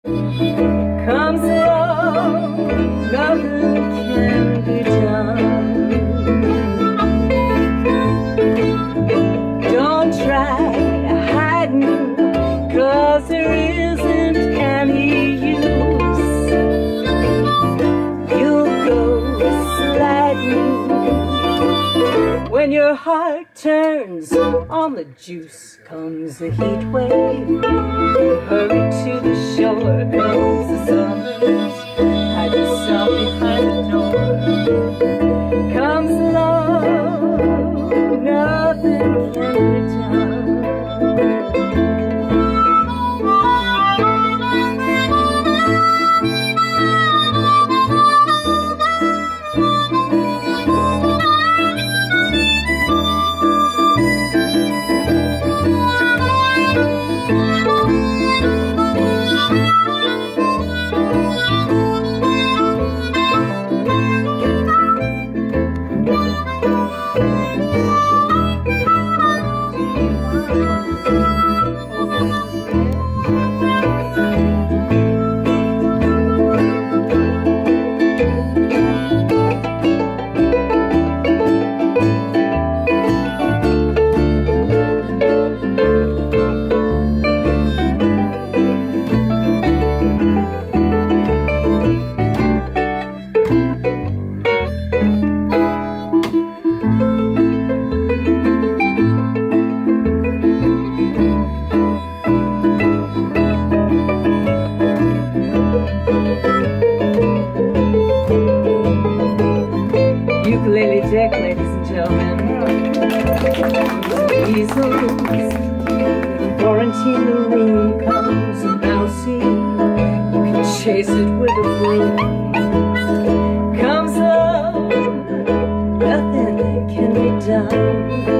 Comes along, nothing can be done. Don't try hiding, 'cause there isn't any use. You'll go sliding when your heart turns on the juice. Comes a heat wave, hurry to the shore. Comes the summers, hide yourself behind the door. Comes along, nothing can be done. Ukulele deck, ladies and gentlemen. Easels, quarantine the room. Comes a mousey, you can chase it with a broom. Comes along, nothing can be done.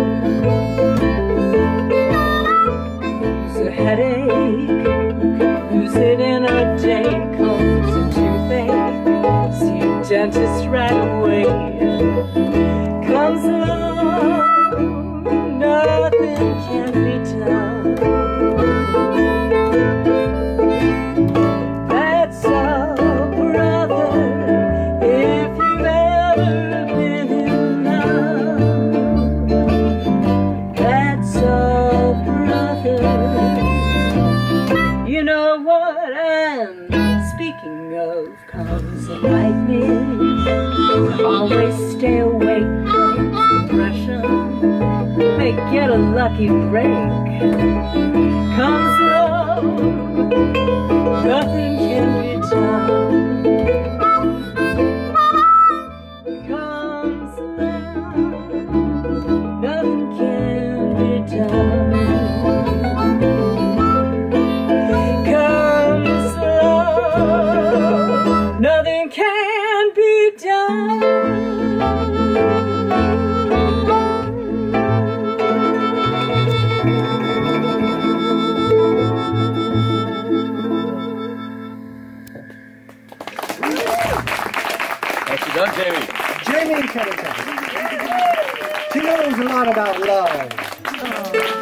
It's a headache, you can lose it in a day. Comes a toothache, see a dentist right away. Comes along, nothing can be done. That's all, brother, if you've ever been in love. That's all, brother. You know what I'm speaking of. Comes a lightning, always stay awake. Depression may get a lucky break. Comes along, nothing can be done. Comes along, nothing can be done. Comes along, nothing can be done. Done, Jayme. Jayme, she knows a lot about love.